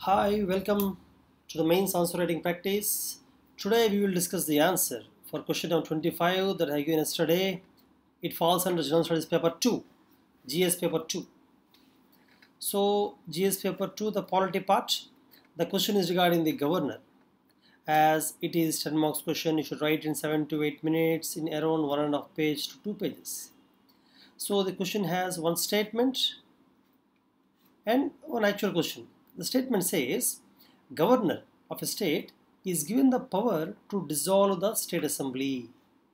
Hi, welcome to the mains answer writing practice. Today we will discuss the answer for question number 25 that I given yesterday. It falls under General Studies paper 2, GS paper 2. So GS paper 2, the polity part, the question is regarding the governor. As it is 10 marks question, you should write in 7 to 8 minutes in around 1.5 page to 2 pages. So the question has one statement and one actual question. The statement says, governor of a state is given the power to dissolve the state assembly.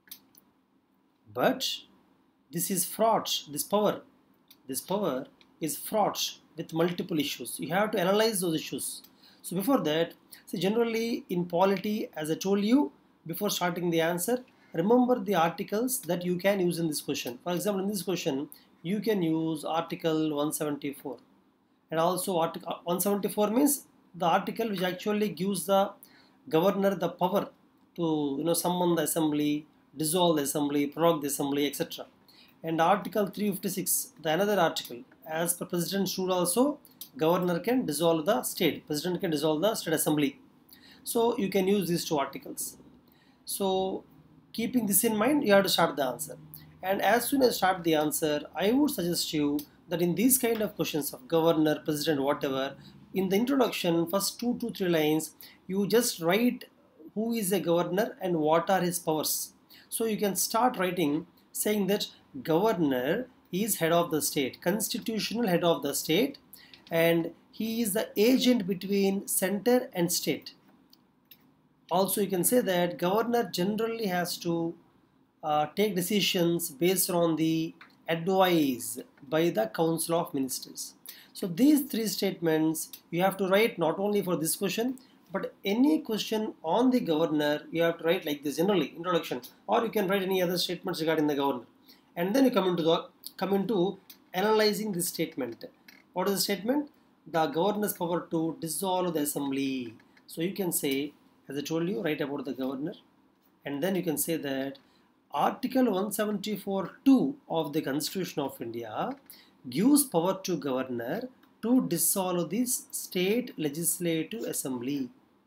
But this is fraught, this power is fraught with multiple issues. You have to analyze those issues. So before that, see, generally in polity, as I told you before starting the answer, remember the articles that you can use in this question. For example, in this question, you can use article 174. And also article 174 means the article which actually gives the governor the power to summon the assembly, dissolve the assembly, prorogue the assembly, etc. And article 356, the another article, as per president's rule also, governor can dissolve the state, president can dissolve the state assembly. So you can use these two articles. So keeping this in mind, you have to start the answer. And as soon as start the answer, I would suggest you that in these kind of questions of governor, president, whatever, in the introduction, first 2 to 3 lines, you just write who is a governor and what are his powers. So you can start writing saying that governor is head of the state, constitutional head of the state, and he is the agent between center and state. Also you can say that governor generally has to take decisions based on the advice by the Council of Ministers. So these 3 statements you have to write not only for this question, but any question on the governor you have to write like this generally, introduction, or you can write any other statements regarding the governor. And then you come into analyzing this statement. What is the statement? The governor's power to dissolve the assembly. So you can say, as I told you, write about the governor, and then you can say that Article 174(2) of the Constitution of India gives power to governor to dissolve this state legislative assembly.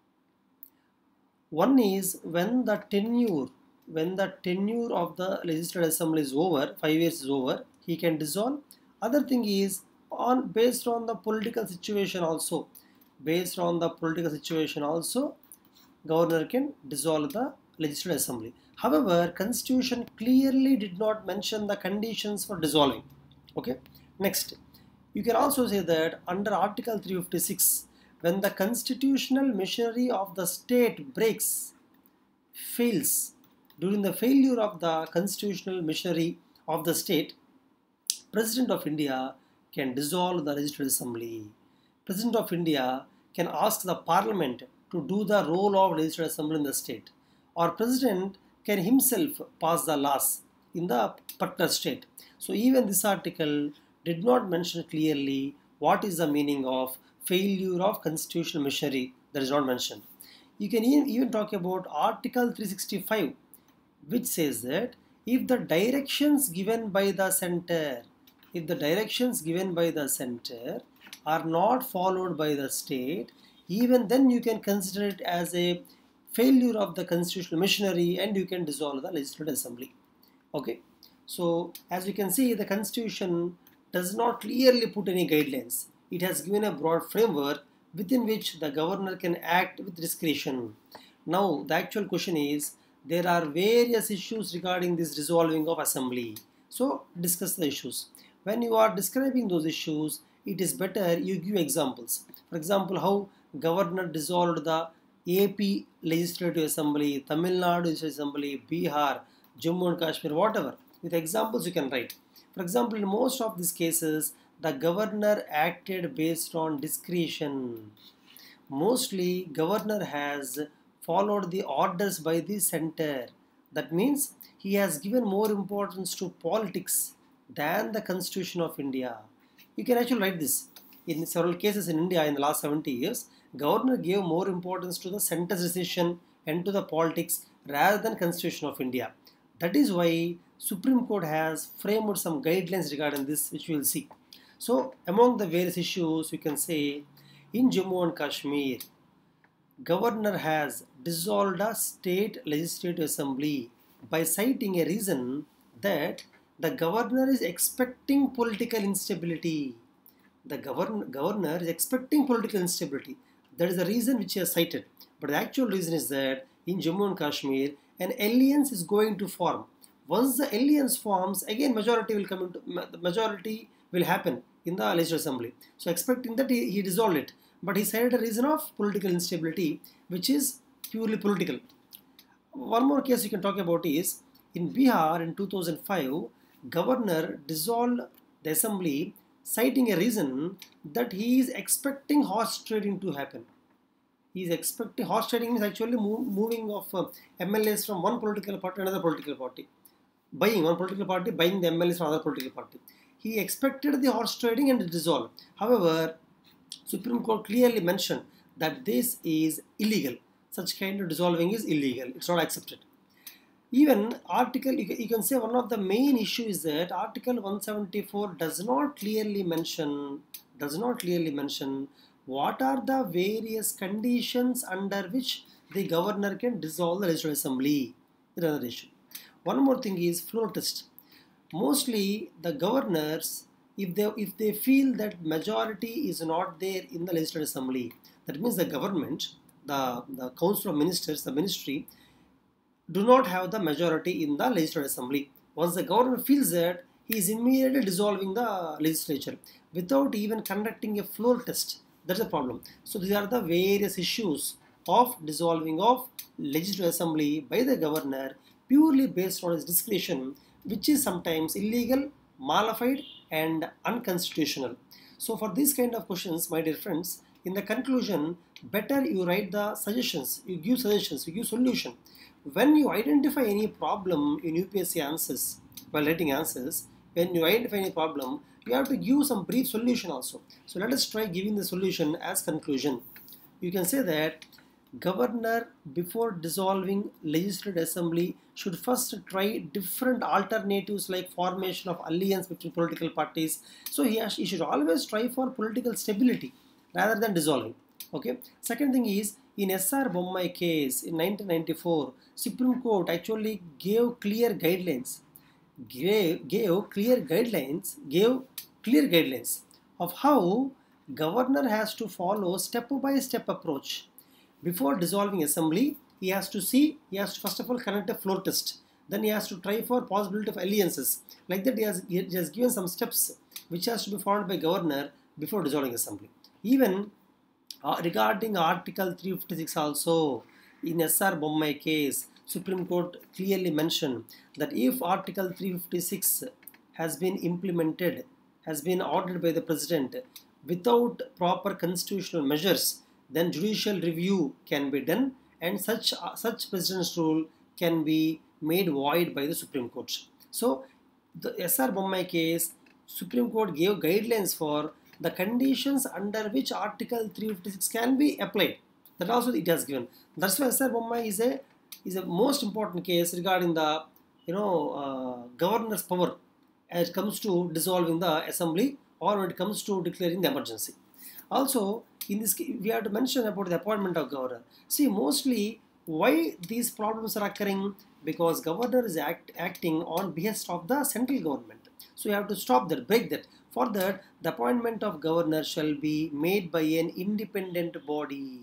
One is when the tenure of the legislative assembly is over, 5 years is over, he can dissolve. Other thing is based on the political situation also. Based on the political situation also, governor can dissolve the legislative assembly. However, Constitution clearly did not mention the conditions for dissolving. Okay. Next, you can also say that under Article 356, when the constitutional machinery of the state fails, during the failure of the constitutional machinery of the state, President of India can dissolve the legislative assembly. President of India can ask the Parliament to do the role of legislative assembly in the state, or President can himself pass the laws in the particular state. So even this article did not mention clearly what is the meaning of failure of constitutional machinery. That is not mentioned. You can even talk about Article 365, which says that if the directions given by the center, are not followed by the state, even then you can consider it as a failure of the constitutional machinery and you can dissolve the legislative assembly. Okay, so as you can see, the Constitution does not clearly put any guidelines. It has given a broad framework within which the governor can act with discretion. Now the actual question is, there are various issues regarding this dissolving of assembly. So discuss the issues. When you are describing those issues, it is better you give examples. For example, how governor dissolved the AP Legislative Assembly, Tamil Nadu Legislative Assembly, Bihar, Jammu and Kashmir, whatever. With examples you can write. For example, in most of these cases, the governor acted based on discretion. Mostly, governor has followed the orders by the center. That means he has given more importance to politics than the Constitution of India. You can actually write this. In several cases in India in the last 70 years, governor gave more importance to the center's decision and to the politics rather than Constitution of India. That is why Supreme Court has framed some guidelines regarding this, which we will see. So among the various issues, you can say In Jammu and Kashmir, governor has dissolved a state legislative assembly by citing a reason that the governor is expecting political instability. The governor is expecting political instability. That is the reason which he has cited. But the actual reason is that in Jammu and Kashmir, an alliance is going to form. Once the alliance forms, again majority will happen in the legislative assembly. So expecting that he dissolved it. But he cited a reason of political instability, which is purely political. One more case you can talk about is in Bihar in 2005, governor dissolved the assembly citing a reason that he is expecting horse trading to happen. He is expecting horse trading is actually moving of MLAs from one political party to another political party. Buying one political party, buying the MLAs from another political party. He expected the horse trading and it dissolved. However, Supreme Court clearly mentioned that this is illegal. Such kind of dissolving is illegal. It's not accepted. Even article, you can say one of the main issues is that Article 174 does not clearly mention what are the various conditions under which the governor can dissolve the legislative assembly. That's another issue. One more thing is floor test. Mostly the governors, if they feel that majority is not there in the legislative assembly, that means the government, the council of ministers, the ministry, do not have the majority in the legislative assembly. Once the governor feels that, he is immediately dissolving the legislature without even conducting a floor test. That's the problem. So these are the various issues of dissolving of legislative assembly by the governor purely based on his discretion, which is sometimes illegal, malified and unconstitutional. So for these kind of questions, my dear friends, in the conclusion, better you write the suggestions, you give solution. When you identify any problem in UPSC answers, while writing answers, when you identify any problem, you have to give some brief solution also. So let us try giving the solution as conclusion. You can say that governor, before dissolving legislative assembly, should first try different alternatives like formation of alliance between political parties. So he should always try for political stability rather than dissolving. Okay. Second thing is, in S.R. Bommai case in 1994, Supreme Court actually gave clear guidelines of how governor has to follow step-by-step approach. Before dissolving assembly, he has to first of all conduct a floor test. Then he has to try for possibility of alliances. Like that, he has given some steps which has to be followed by governor before dissolving assembly. Even regarding Article 356 also, in S.R. Bommai case, Supreme Court clearly mentioned that if Article 356 has been implemented, has been ordered by the President without proper constitutional measures, then judicial review can be done and such President's rule can be made void by the Supreme Court. So, the S.R. Bommai case, Supreme Court gave guidelines for the conditions under which Article 356 can be applied. That also it has given. That's why S.R. Bommai is a most important case regarding the governor's power as it comes to dissolving the assembly or when it comes to declaring the emergency. Also, in this case, we have to mention about the appointment of governor. See, mostly why these problems are occurring, because governor is acting on behest of the central government. So you have to stop that, break that. For that, the appointment of governor shall be made by an independent body.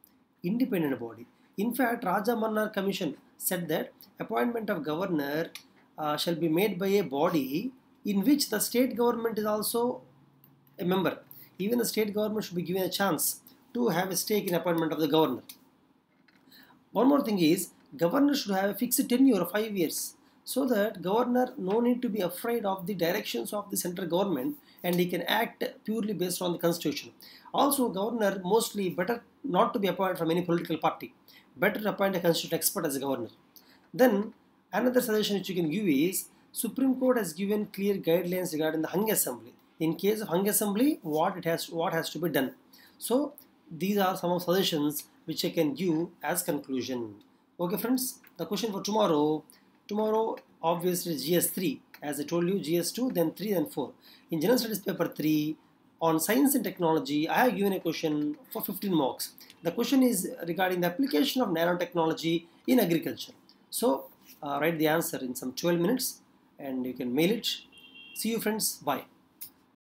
In fact, Raja Mannar Commission said that appointment of governor shall be made by a body in which the state government is also a member. Even the state government should be given a chance to have a stake in appointment of the governor. One more thing is, governor should have a fixed tenure of 5 years, so that governor no need to be afraid of the directions of the central government and he can act purely based on the constitution. Also, governor mostly better not to be appointed from any political party. Better to appoint a constitutional expert as a governor. Then another suggestion which you can give is, Supreme Court has given clear guidelines regarding the hung assembly. In case of hung assembly, what has to be done. So these are some of suggestions which I can give as conclusion. Okay friends, the question for tomorrow obviously GS3, as I told you, GS2, then 3, then 4. In General Studies paper 3, on science and technology, I have given a question for 15 marks. The question is regarding the application of nanotechnology in agriculture. So write the answer in some 12 minutes and you can mail it. See you friends. Bye.